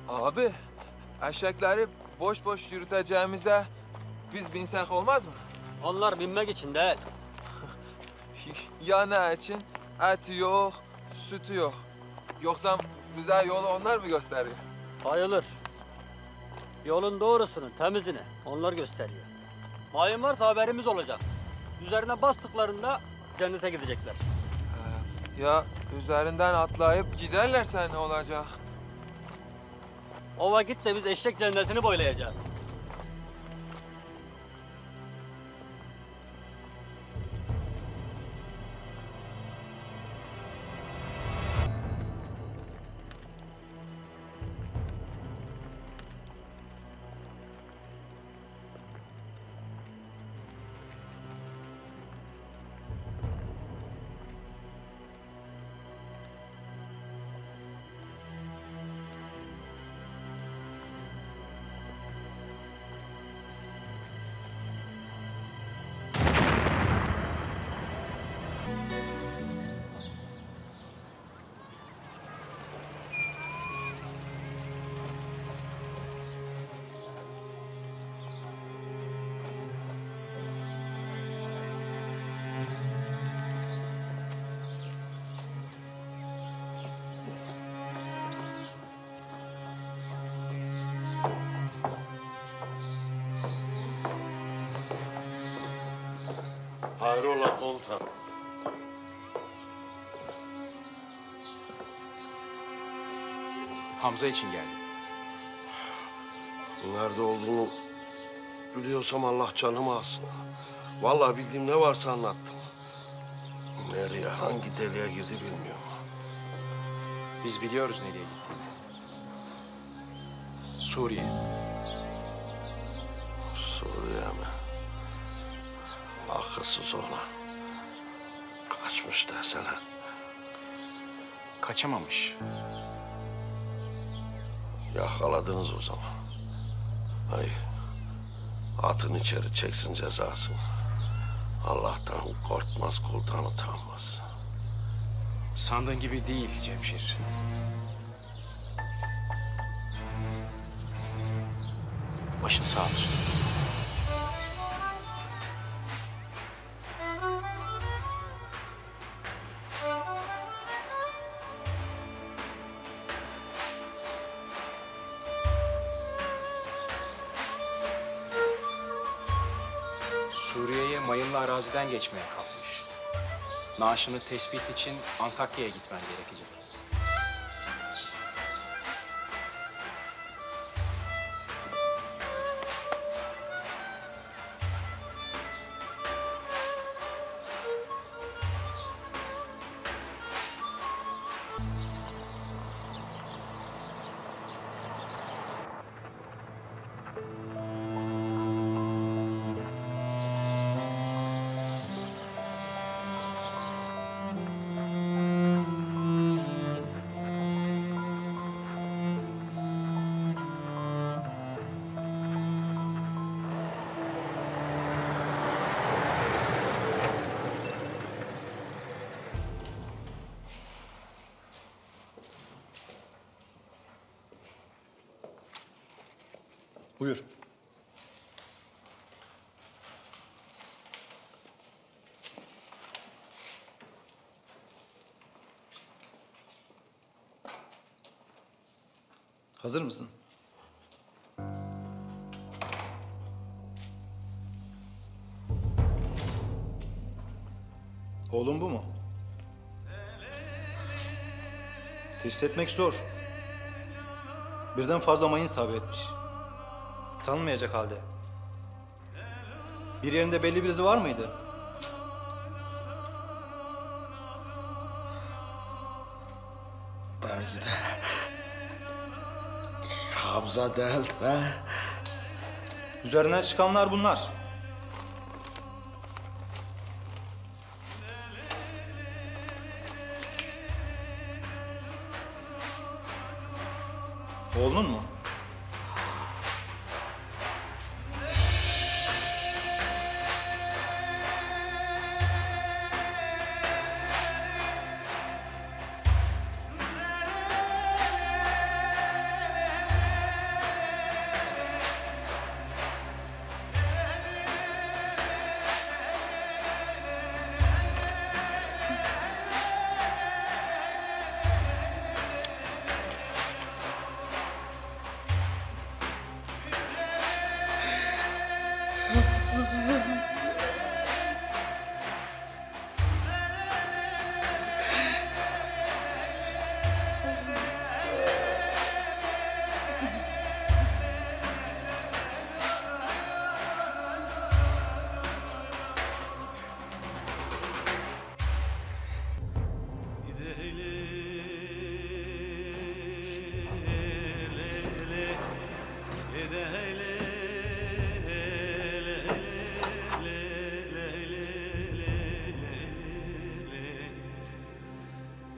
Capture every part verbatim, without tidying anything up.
Abi, eşekleri boş boş yürüteceğimize biz binsek olmaz mı? Onlar binmek için değil. Ya ne için? Eti yok, sütü yok. Yoksa bize yolu onlar mı gösteriyor? Sayılır. Yolun doğrusunu, temizini onlar gösteriyor. Mayın varsa haberimiz olacak. Üzerine bastıklarında cennete gidecekler. He, ya üzerinden atlayıp giderlerse ne olacak? O vakit de biz eşek cennetini boylayacağız. Hayrola komutan? Hamza için geldim. Nerede olduğunu biliyorsam Allah canımı alsın. Vallahi bildiğim ne varsa anlattım. Nereye, hangi deliğe girdi bilmiyorum. Biz biliyoruz nereye gittiğini. Suriye. Suriye mi? Akılsız ona. Kaçmış desene. Kaçamamış. Yakaladınız o zaman. Ay, atın içeri çeksin cezasını. Allah'tan korkmaz, kuldan utanmaz. Sandığın gibi değil Cemşir. Başın sağ olsun. Suriye'ye mayınlı araziden geçmeye kalkmış. Naaşını tespit için Antakya'ya gitmen gerekecek. Buyur. Hazır mısın? Oğlum bu mu? Teşhis etmek zor. Birden fazla mayın isabet etmiş. Tanınmayacak halde. Bir yerinde belli bir izi var mıydı? Belki de Hamza değil be. Üzerine çıkanlar bunlar. Oğlun mu?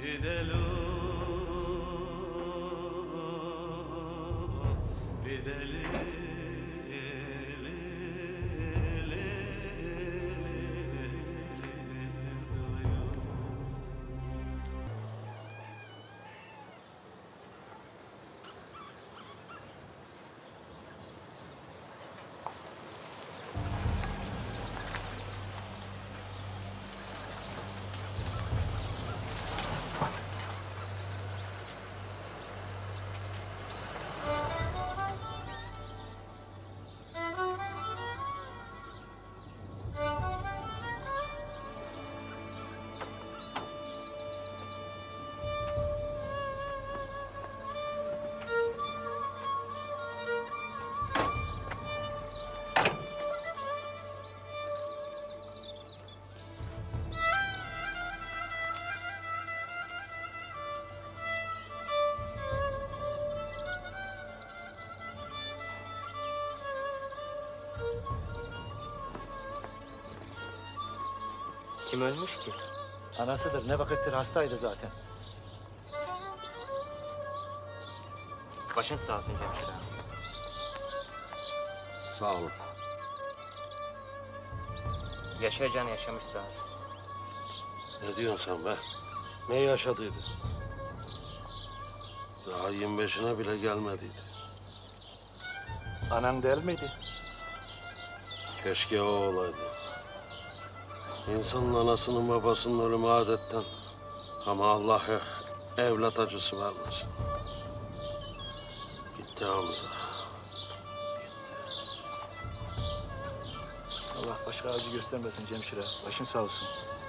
Kim ölmüş ki? Anasıdır. Ne vakittir hastaydı zaten. Başın sağ olsun Cemşir ağa. Sağ olun. Yaşayacaksın yaşamış sağ ol. Ne diyorsun sen be? Ne yaşadıydı? Daha yirmi beşine bile gelmediydi. Anan değil miydi? Keşke o olaydı. İnsanın anasının babasının ölümü adetten. Ama Allah evlat acısı vermesin. Gitti Hamza. Gitti. Allah başka acı göstermesin Cemşire. Başın sağ olsun.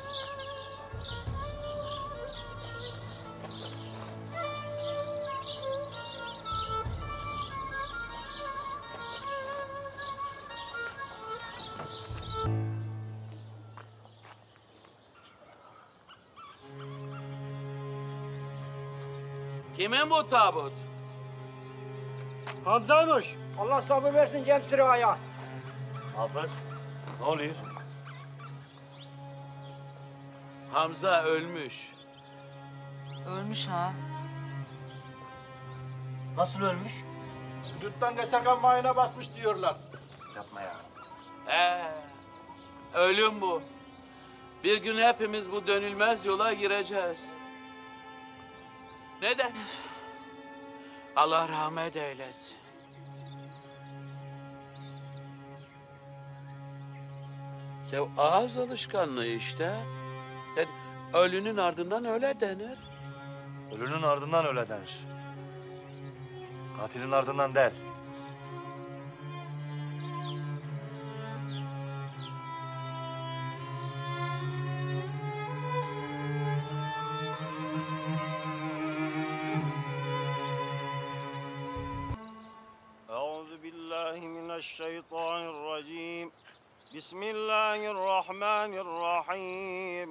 Kimin bu tabut? Hamza'ymış. Allah sabır versin Cemşir Ağa'ya. Hafız, ne oluyor? Hamza ölmüş. Ölmüş ha. Nasıl ölmüş? Dütten geçerken mayına basmış diyorlar. Yapma ya. Ee, ölüm bu. Bir gün hepimiz bu dönülmez yola gireceğiz. Ne denir? Allah rahmet eylesin. Ya ağız alışkanlığı işte. Yani ölünün ardından öyle denir. Ölünün ardından öyle denir. Katilin ardından değil. أعوذ بالله من الشيطان الرجيم بسم الله الرحمن الرحيم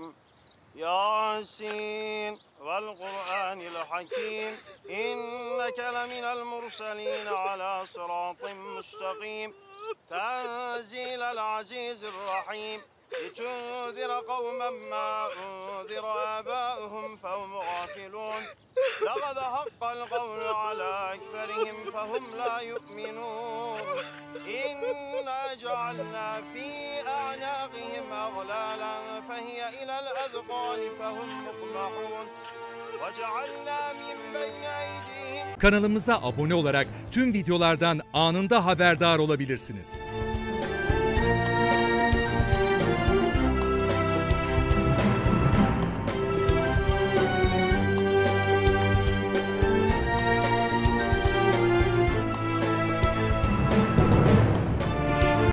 ياسين والقرآن الحكيم إنك لمن المرسلين على صراط مستقيم تنزيل العزيز الرحيم لتنذر قوما ما أنذر آباؤهم فهم غافلون لقد حق القول على أكثرهم فهم لا يؤمنون إنا جعلنا في أعناقهم أغلالا فهي إلى الأذقان فهم مقمحون وجعلنا من بين أيديهم. Kanalımıza abone olarak tüm videolardan anında haberdar olabilirsiniz.